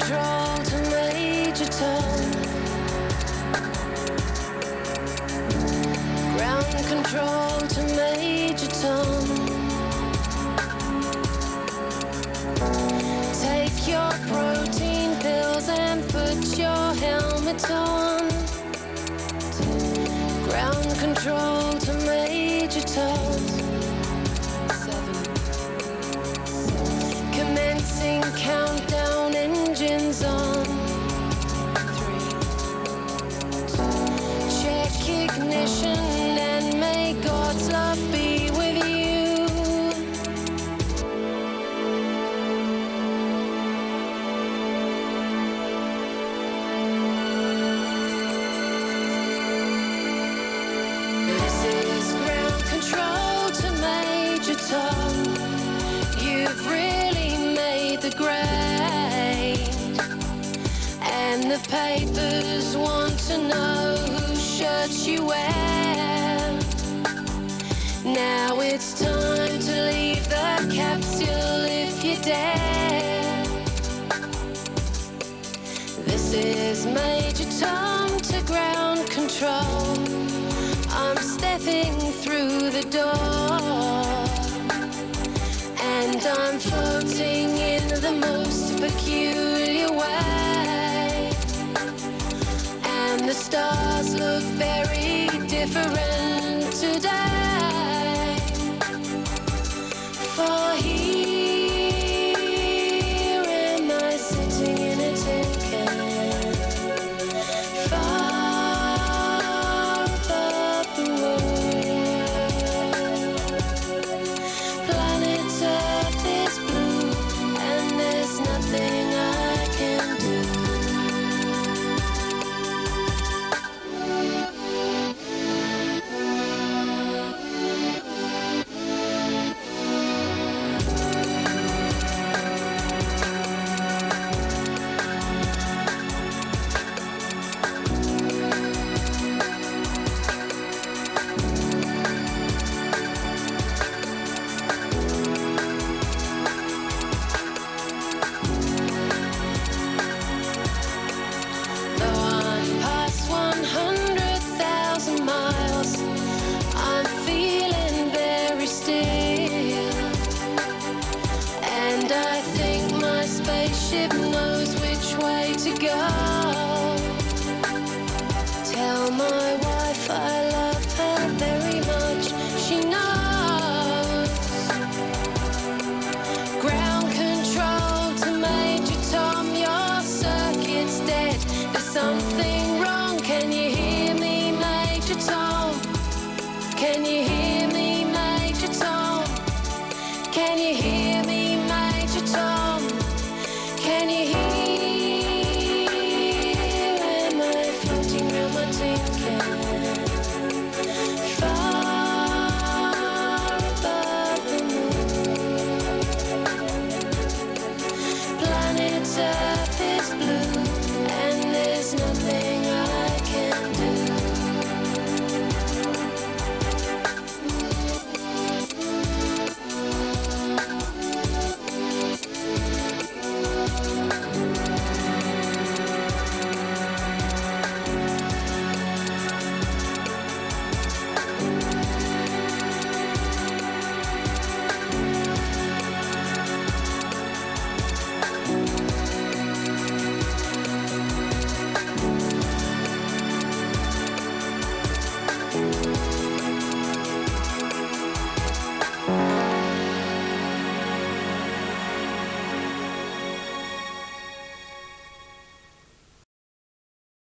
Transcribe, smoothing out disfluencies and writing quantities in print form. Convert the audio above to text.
control to major tone. Ground control to major tone. Take your protein pills and put your helmet on. Ground control to major tone. 7. Commencing countdown, engines on. 3. Check ignition and may God's love be with you. This is ground control to major tone. You've really made the grade, and the papers want to know whose shirts you wear. Now it's time to leave the capsule if you dare. This is major tone to ground control. I'm stepping through the door, and I'm floating in the most peculiar way. And the stars look very different today. For here am I sitting in a tin can, far above the world. Planet Earth is blue, and there's nothing I can do. Though I'm past 100,000 miles, I'm feeling very still. And I think my spaceship knows which way to go. Tell my wife I love her very much, she knows. Ground control to Major Tom, your circuit's dead. There's something wrong, can you hear me, Major Tom? Can you hear me, Major Tom? Can you hear me, Major Tom? Can you hear? Am I floating round my tin can? Far above the moon. Planet Earth is blue, and there's nothing